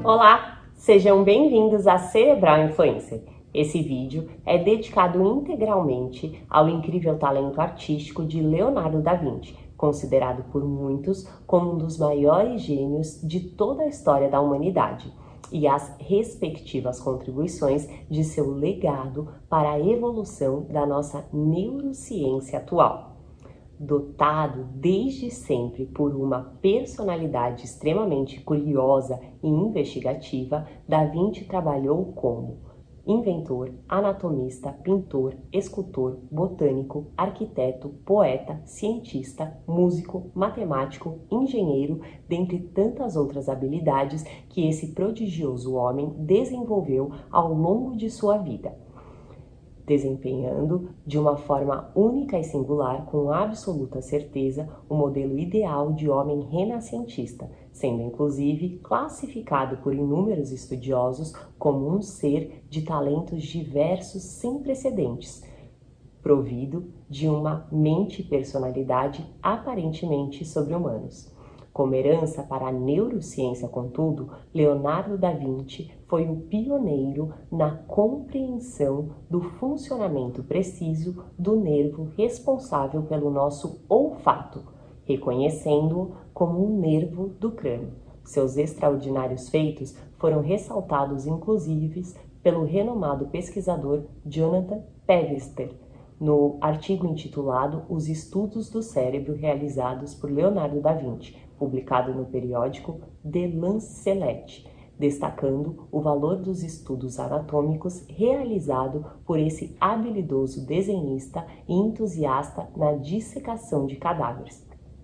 Olá, sejam bem-vindos a Cerebral Influencer. Esse vídeo é dedicado integralmente ao incrível talento artístico de Leonardo da Vinci, considerado por muitos como um dos maiores gênios de toda a história da humanidade, e as respectivas contribuições de seu legado para a evolução da nossa neurociência atual. Dotado desde sempre por uma personalidade extremamente curiosa e investigativa, Da Vinci trabalhou como inventor, anatomista, pintor, escultor, botânico, arquiteto, poeta, cientista, músico, matemático, engenheiro, dentre tantas outras habilidades que esse prodigioso homem desenvolveu ao longo de sua vida, desempenhando de uma forma única e singular, com absoluta certeza, o modelo ideal de homem renascentista, sendo inclusive classificado por inúmeros estudiosos como um ser de talentos diversos sem precedentes, provido de uma mente e personalidade aparentemente sobre-humanos. Como herança para a neurociência, contudo, Leonardo da Vinci foi o pioneiro na compreensão do funcionamento preciso do nervo responsável pelo nosso olfato, reconhecendo-o como um nervo do crânio. Seus extraordinários feitos foram ressaltados, inclusive, pelo renomado pesquisador Jonathan Pevster, no artigo intitulado Os Estudos do Cérebro realizados por Leonardo da Vinci, publicado no periódico The Lancet, destacando o valor dos estudos anatômicos realizado por esse habilidoso desenhista e entusiasta na dissecação de cadáveres.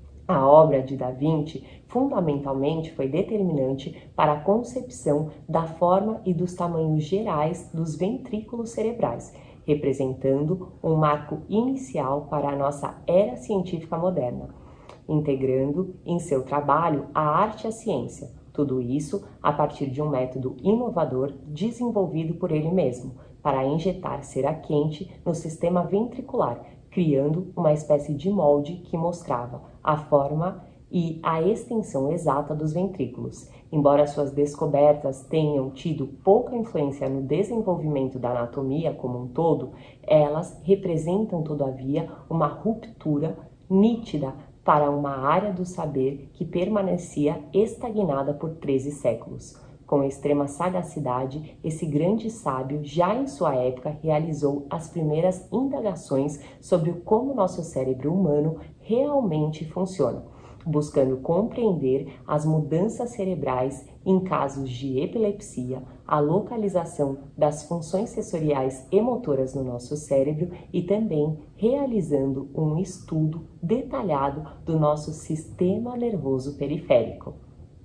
A obra de Da Vinci fundamentalmente foi determinante para a concepção da forma e dos tamanhos gerais dos ventrículos cerebrais, representando um marco inicial para a nossa era científica moderna, integrando em seu trabalho a arte e a ciência, tudo isso a partir de um método inovador desenvolvido por ele mesmo, para injetar cera quente no sistema ventricular, criando uma espécie de molde que mostrava a forma e a extensão exata dos ventrículos. Embora suas descobertas tenham tido pouca influência no desenvolvimento da anatomia como um todo, elas representam, todavia, uma ruptura nítida para uma área do saber que permanecia estagnada por 13 séculos. Com extrema sagacidade, esse grande sábio, já em sua época, realizou as primeiras indagações sobre como nosso cérebro humano realmente funciona, buscando compreender as mudanças cerebrais em casos de epilepsia, a localização das funções sensoriais e motoras no nosso cérebro e também realizando um estudo detalhado do nosso sistema nervoso periférico.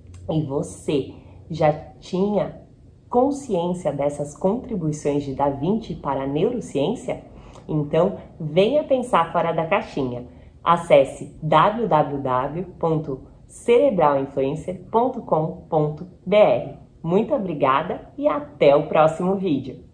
E você já tinha consciência dessas contribuições de Da Vinci para a neurociência? Então, venha pensar fora da caixinha. Acesse www.cerebralinfluencer.com.br. Muito obrigada e até o próximo vídeo!